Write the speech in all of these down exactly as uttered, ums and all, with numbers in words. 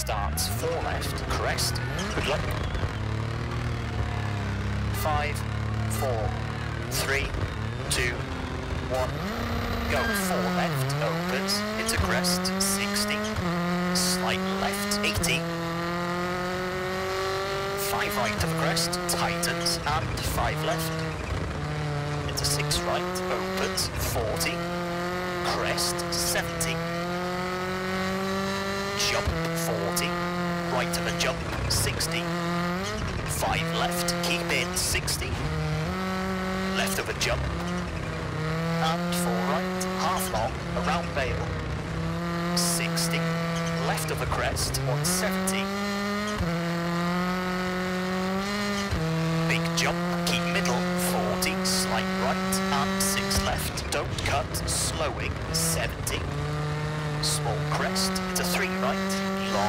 starts four left, crest, good luck. Five, four, three, two, one, go four left, opens, into crest, sixty, slight left, eighty, five right of the crest, tightens, and five left, into six right, opens, forty, crest, seventy, jump, forty, right of a jump, sixty, five left, keep in, sixty, left of a jump, and four right, half long, around Vale, sixty, left of the crest, one seventy, big jump, keep middle, forty, slight right, and six left, don't cut, slowing, seventy, small crest, into three right, long,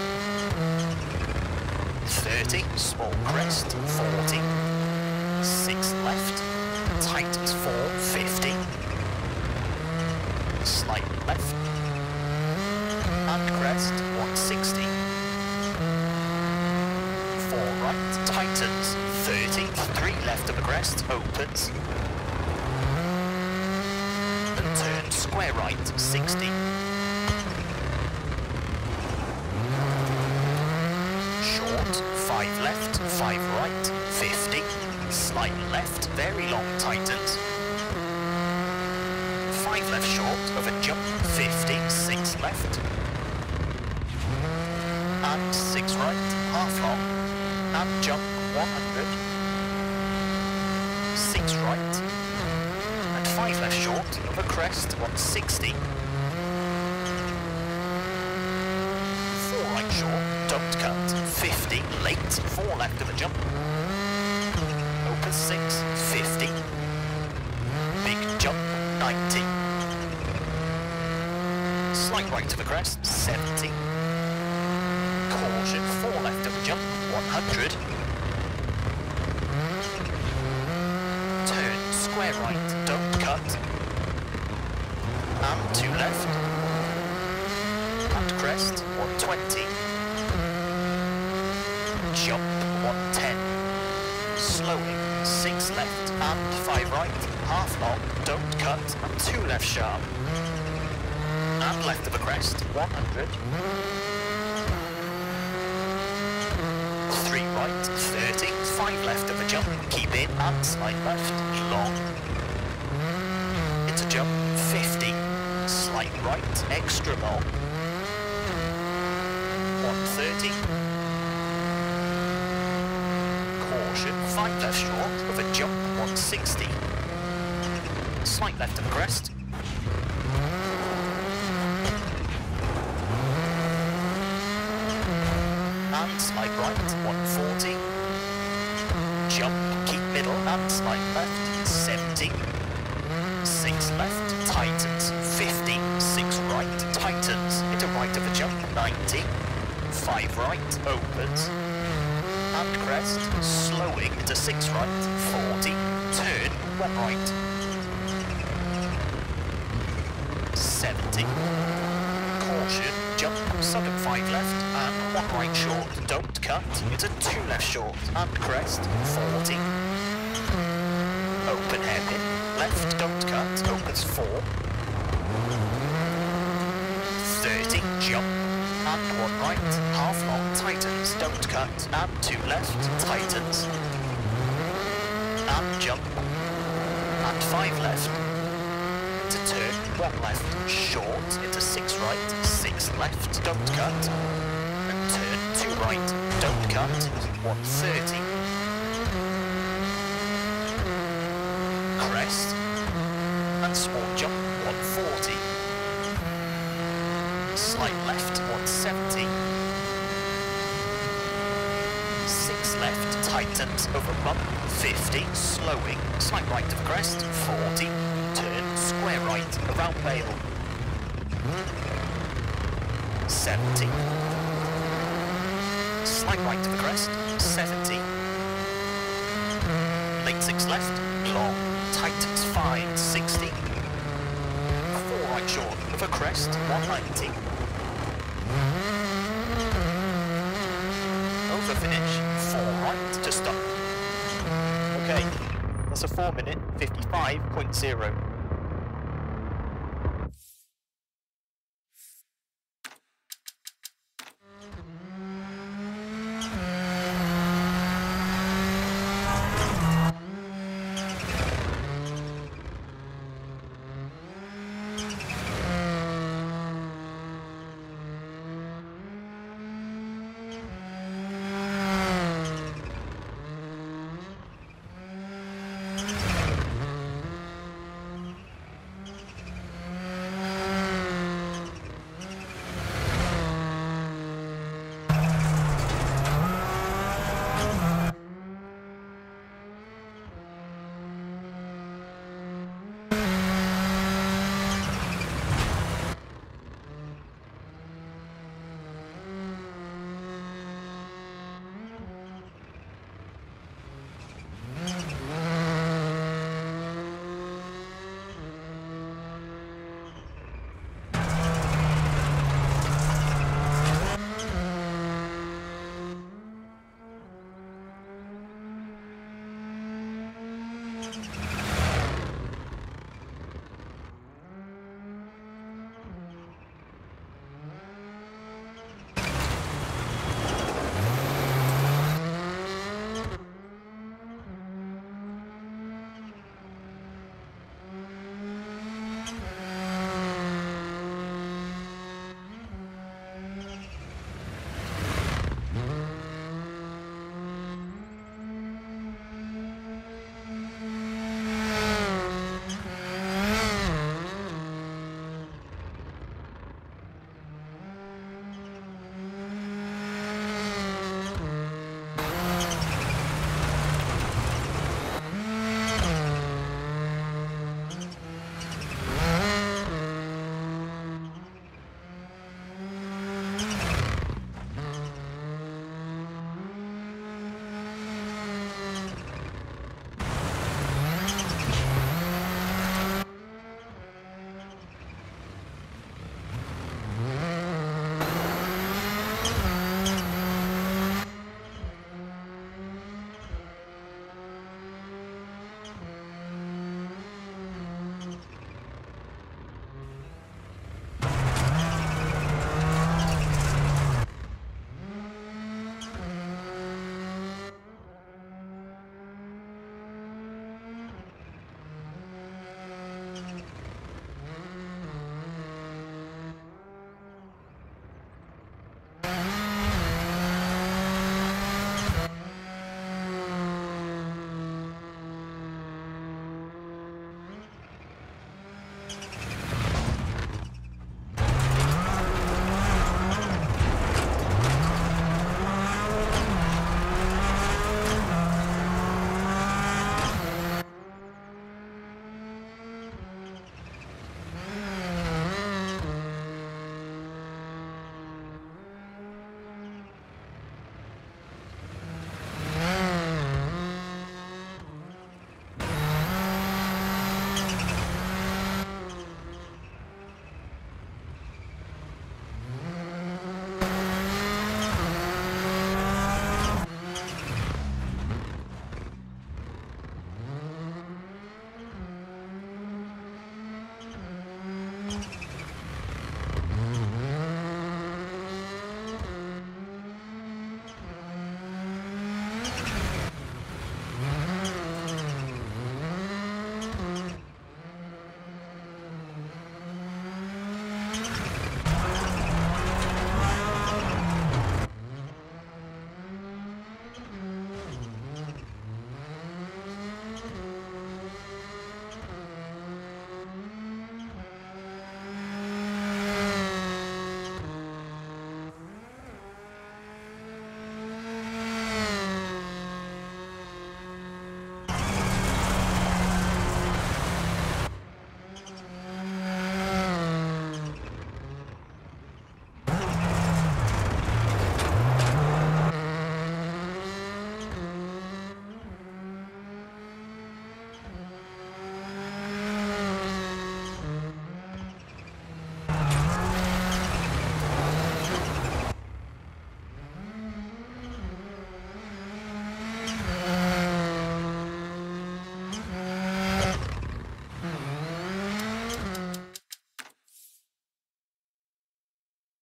thirty, small crest, forty, six left, tightens four, fifty, slight left, and crest, one sixty, four right, tightens, thirty, three left of the crest, opens, and turn square right, sixty, short, five left, five right, fifty, slight left, very long, tightens, five left short of a jump, fifty, six left, and six right, half long, and jump, one hundred, six right, and five left short of a crest, one sixty, four right short, don't cut, fifty, late, four left of a jump, open six, fifty, big jump, ninety, slight right of the crest, seventy, caution, four left of the jump, one hundred, turn, square right, don't cut, and two left, and crest, one twenty, jump, one ten, slowing, six left, and five right, half long, don't cut, and two left sharp, and left of the crest, one hundred, three right, thirty, five left of the jump, keep in, and slight left, long, into jump, fifty, slight right, extra long, one thirty, caution, five left short of a jump, one sixty, slight left of the crest, and slight right, one forty, jump, keep middle, and slight left, seventy, six left, tightens, fifty, six right, tightens, into right of a jump, ninety, five right, opens, and crest, slowing into six right, forty, turn, one right, seventy, caution, jump, sudden five left, and one right short, don't cut, into two left short, and crest, forty, open hairpin, left, don't cut, opens four, thirty, jump, and one right, half long, tightens, don't cut, and two left, tightens, and jump, and five left, to turn, one left, short, into six right, six left, don't cut, and turn, two right, don't cut, one thirty, crest, and small jump, one forty, slight left, one seventy, six left, tightens, over bump, fifty, slowing, slight right of crest, forty, turn, square right, around Vale, seventy, slight right of the crest, seventy, late six left, long, tightens five, sixty, four right short of a crest, one ninety, finish, four right to stop. Okay, that's a four minute fifty-five point zero.